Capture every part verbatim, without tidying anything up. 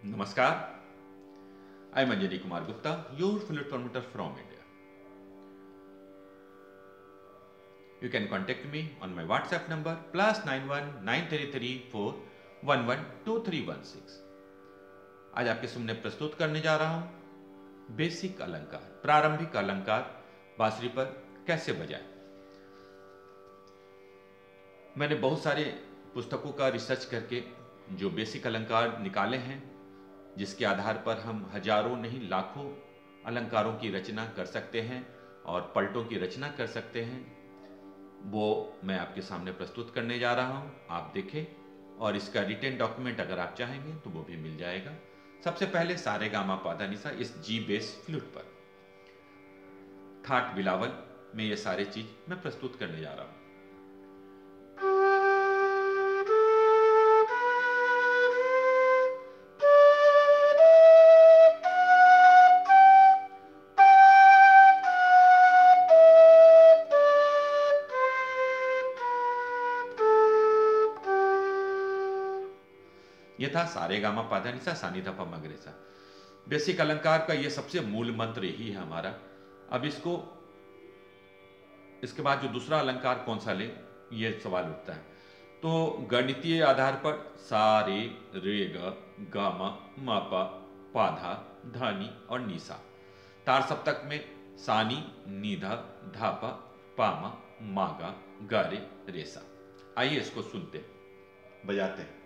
Namaskar, I am Anjani Kumar Gupta, your flute promoter from India. You can contact me on my WhatsApp number plus nine one nine three three four one one two three one six. आज आपके सामने प्रस्तुत करने जा रहा हूं basic अलंकार, प्रारंभिक अलंकार बांसुरी पर कैसे बजाएं। मैंने बहुत सारे पुस्तकों का रिसर्च करके जो बेसिक अलंकार निकाले हैं, जिसके आधार पर हम हजारों नहीं लाखों अलंकारों की रचना कर सकते हैं और पलटों की रचना कर सकते हैं, वो मैं आपके सामने प्रस्तुत करने जा रहा हूं। आप देखें और इसका रिटेन डॉक्यूमेंट अगर आप चाहेंगे तो वो भी मिल जाएगा। सबसे पहले सारे गामा पाधा निसा इस जी बेस फ्लूट पर थाट बिलावल में ये सारे चीज मैं प्रस्तुत करने जा रहा हूं। यह था सारे गामा पाधा निसा सानी धा पा मगरेसा। बेसिक अलंकार का यह सबसे मूल मंत्र यही है हमारा। अब इसको इसके बाद जो दूसरा अलंकार कौन सा ले, यह सवाल उठता है। तो गणितीय आधार पर सा रे रे ग गा मा मा पा पाधा धानी और निसा। तार सप्तक में सानी नीधा धापा पामा मागा गारे रेसा। आइए इसको सुनते बजाते हैं।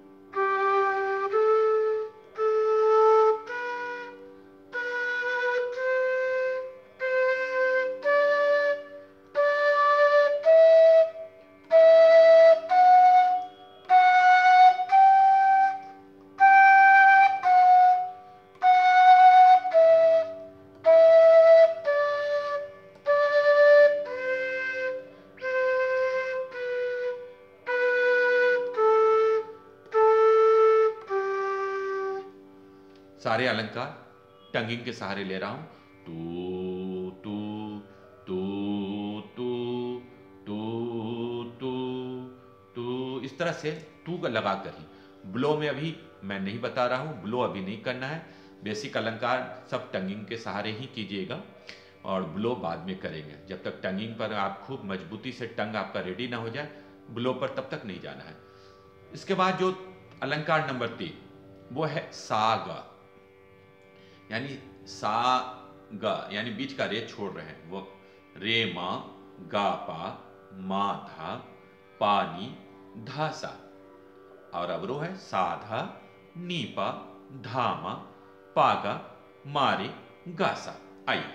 सारे अलंकार टंगिंग के सहारे ले रहा हूं। तू तू तू तू तू तू तू इस तरह से तू का लगा कर ही। ब्लो में अभी मैं नहीं बता रहा हूं, ब्लो अभी नहीं करना है। बेसिक अलंकार सब टंगिंग के सहारे ही कीजिएगा और ब्लो बाद में करेंगे। जब तक टंगिंग पर आप खूब मजबूती से टंग आपका रेडी ना हो जाए, ब्लो पर तब तक नहीं जाना है। इसके बाद जो अलंकार नंबर तीन वो है सा गा, यानी सा गा यानी बीच का रे छोड़ रहे हैं। वो रे मा गा पा मा धा पा नी धा सा। और अब रो है सा धा नी पा धा मा पा गा मा रे गा सा। आइए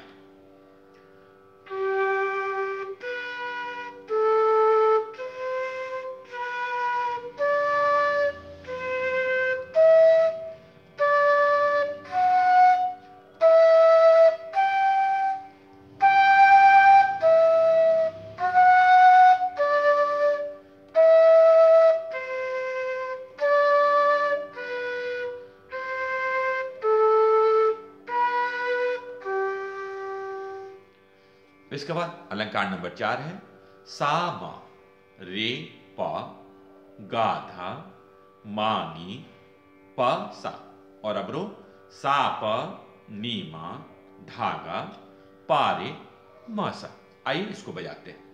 इसके बाद अलंकार नंबर चार है सा मा रे पा गा धा मा नी पा सा। और अब रो सा प नी मा धागा पा रे मा सा। आइए इसको बजाते हैं।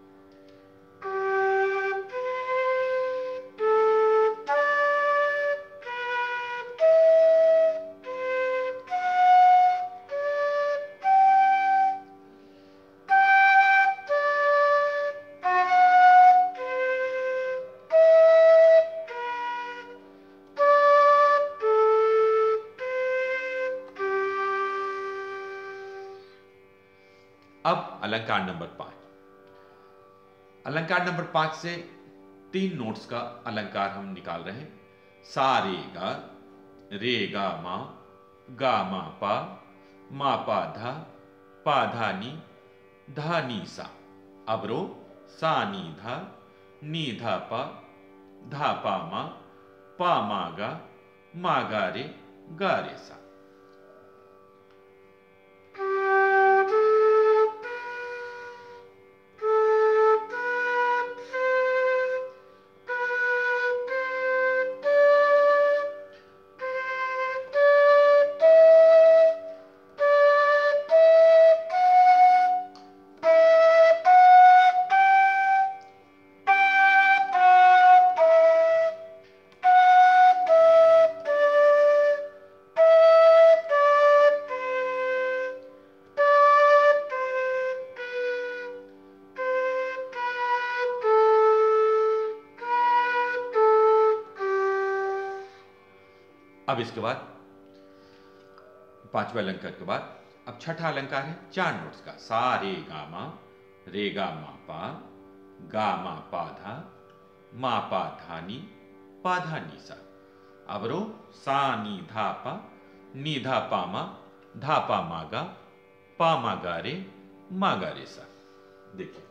अब अलंकार नंबर पांच। अलंकार नंबर पांच से तीन नोट्स का अलंकार हम निकाल रहे हैं। सा रे गा रे गा मा गा मा पा मा पा धा पा धा नी धा नी सा। अब रो सा नी धा नी धा पा धा पा मा पा मा गा मा गा रे गा रे सा। अब इसके बाद पांचवें अलंकार के बाद अब छठा अलंकार है चार नोट्स का, सा रे गा मा, रे गा मा पा, गा मा पा धा, मा पा धा नी, पा धा नी सा। अब रो सा नी धा पा, नी धा पा मा, धा पा मा गा, पा मा गा रे, मा गा रे सा। देखिए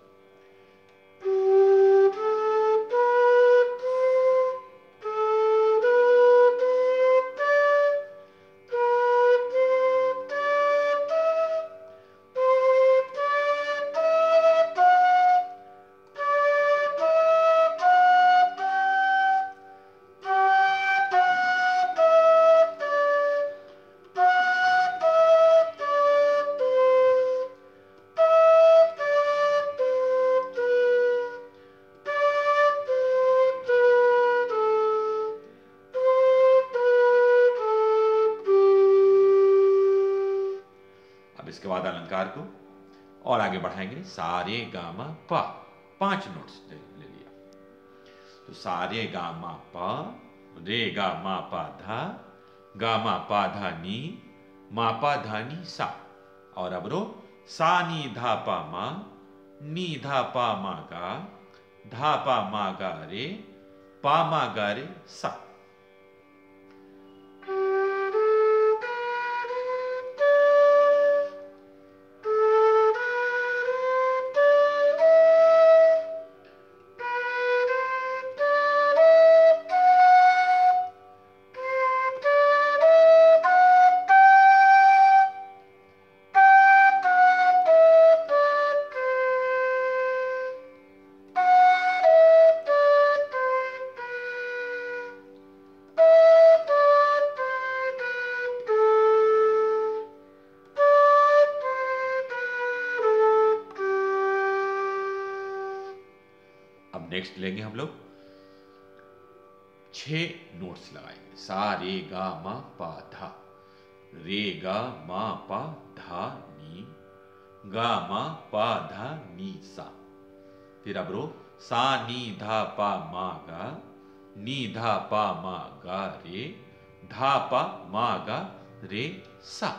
इसके बाद अलंकार को और आगे बढ़ाएंगे, सारे गामा पा, पांच नोट्स ले लिया। तो सारे गामा पा, रे गामा पा धा, गामा पा धा नी, मा पा धा नी सा। और अब रो सा नी धा पा मा, नी धा पा मा गा, धा पा मा गा रे, पा मा गा रे सा। नेक्स्ट लेंगे हम लोग छह नोट्स लगाएंगे, सा रे गा मा पा धा, रे गा मा पा धा नी, गा मा पा धा नी सा। फिर अब रो सा नी धा पा मा गा, नी धा पा मा गा रे, धा पा मा गा रे सा।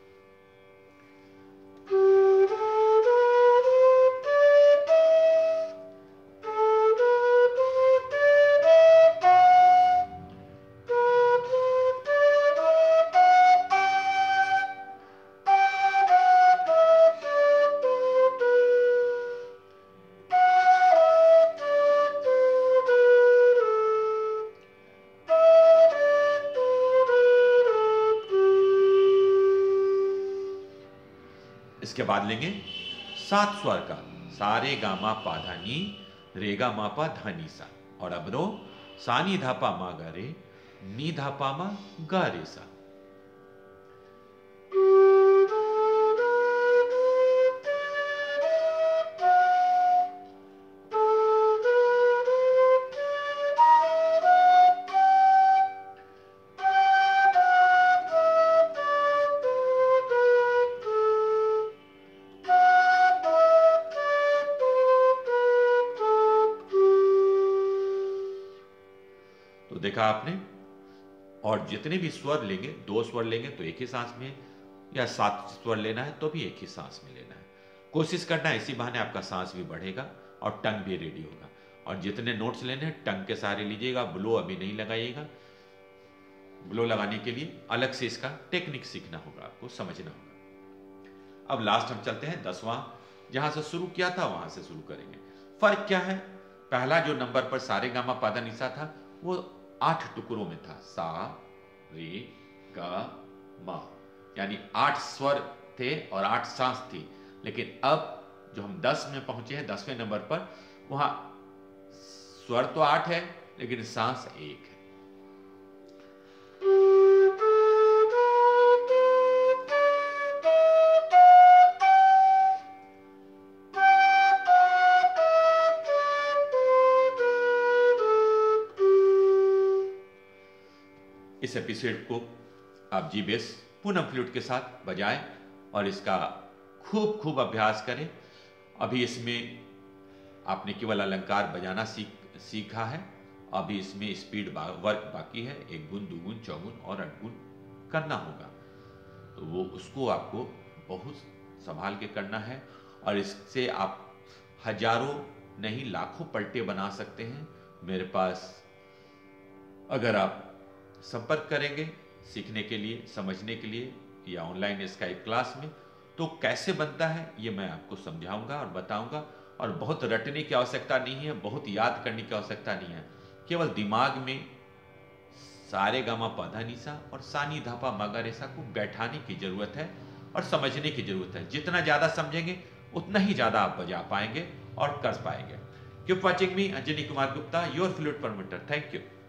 इसके बाद लेंगे सात स्वर का, सा रे गा मा पा धा नी, रे गा मा पा धा नी सा। और अब रो सा नी धा पा मा गा रे, नी धा पा मा गा रे सा। तो देखा आपने, और जितने भी स्वर लेंगे, दो स्वर लेंगे तो एक ही सांस में, या सात स्वर लेना है तो भी एक ही सांस में लेना है। कोशिश करना है, इसी बहाने आपका सांस भी बढ़ेगा और टंग भी रेडी होगा। और जितने नोट्स लेने हैं टंग के सहारे लीजिएगा, ब्लो अभी नहीं लगाइएगा। ब्लो लगाने के लिए अलग से इसका टेक्निक सीखना होगा, आपको समझना होगा। अब लास्ट हम चलते हैं दसवां, जहां से शुरू किया था वहां से शुरू करेंगे। फर्क क्या है, पहला जो नंबर पर सारे गामा पादा निशा था वो आठ टुकड़ों में था, सा रे गा मा, यानी आठ स्वर थे और आठ सांस थी। लेकिन अब जो हम दस में पहुंचे हैं, दसवें नंबर पर, वहां स्वर तो आठ है लेकिन सांस एक है। इस एपिसोड को आप जी बेस पूनम फ्लूट के साथ बजाएं और इसका खूब खूब अभ्यास करें। अभी इसमें आपने केवल अलंकार बजाना सीख सीखा है, अभी इसमें स्पीड बा, वर्क बाकी है। एक गुण, दो गुण, चौगुन और अठगुन करना होगा। तो वो उसको आपको बहुत संभाल के करना है और इससे आप हजारों नहीं लाखों पलटे बना सकते हैं। मेरे पास अगर आप संपर्क करेंगे सीखने के लिए, समझने के लिए या ऑनलाइन स्काइप क्लास में, तो कैसे बनता है ये मैं आपको समझाऊंगा और बताऊंगा। और बहुत रटने की आवश्यकता नहीं है, बहुत याद करने की आवश्यकता नहीं है। केवल दिमाग में सारे गामा पधा निसा और सानी धापा मगा रेसा को बैठाने की जरूरत है और समझने की जरूरत है। जितना ज्यादा समझेंगे उतना ही ज्यादा आप बजा पाएंगे और कर पाएंगे। Keep watching me, Anjani Kumar Gupta, your flute promoter. Thank you.